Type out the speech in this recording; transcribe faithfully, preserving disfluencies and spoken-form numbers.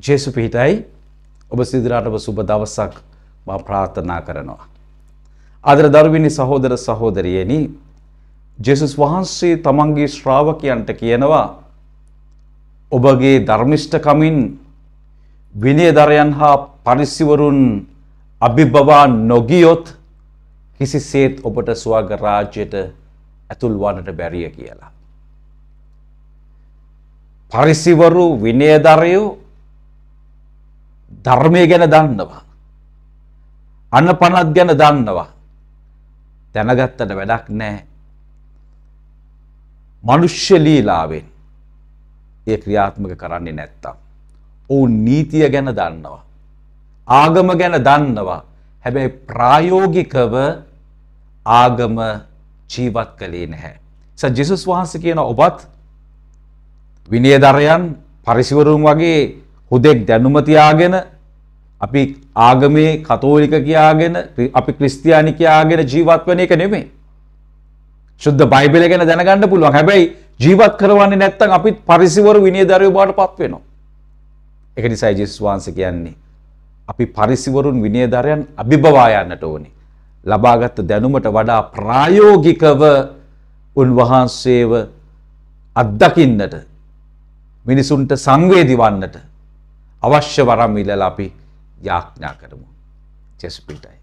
ජේසු පිහිටයි ඔබ සිදුරාටම සුබ දවසක් මා ප්‍රාර්ථනා කරනවා. ආදර දරුවනි සහෝදර සහෝදරියනි ජේසුස් වහන්සේ තමන්ගේ ශ්‍රාවකයන්ට කියනවා ඔබගේ ධර්මිෂ්ඨකමින් විනයදරයන් හා පරිසිවරුන් අභිබවා නොගියොත් කිසිසේත් ඔබට ස්වර්ග රාජ්‍යයට ඇතුල් වන්නට බැරිය කියලා. පරිසිවරු විනයදරයෝ ධර්මය ගැන දන්නවා. අන්නපනත් ගැන දන්නවා. දැනගත්තට වැඩක් නැහැ. මනුෂ්‍ය ලීලාවෙන් ඒ ක්‍රියාත්මක කරන්නේ නැත්තම්. ඔවුන් නීතිය ගැන දන්නවා. ආගම ගැන දන්නවා. හැබැයි ප්‍රායෝගිකව ආගම ජීවත් කළේ නැහැ. සත් ජේසුස් වහන්සේ කියන ඔබත් විනයදරයන් පරිසිවරුන් වගේ හුදෙක් දැනුම තියාගෙන අපි ආගමේ කතෝලික කියාගෙන අපි ක්‍රිස්තියානි කියාගෙන ජීවත් වෙන එක නෙමෙයි. සුද්ධ බයිබලය ගැන දැනගන්න පුළුවන්. හැබැයි ජීවත් කරවන්නේ නැත්නම් අපිත් පරිසිවරු විනයදරයෝ බවට පත් වෙනවා. ඒක නිසා ජේසුස් වහන්සේ කියන්නේ අපි පරිසිවරුන් විනයදරයන් අභිබවා යන්නට ඕනේ. ලබාගත් දැනුමට වඩා ප්‍රායෝගිකව උන්වහන්සේව අත්දකින්නට මිනිසුන්ට සංවේදී වන්නට අවශ්‍ය වරම් ඉල්ලලා අපි යාඥා කරමු. ජේසුස් පිටයි.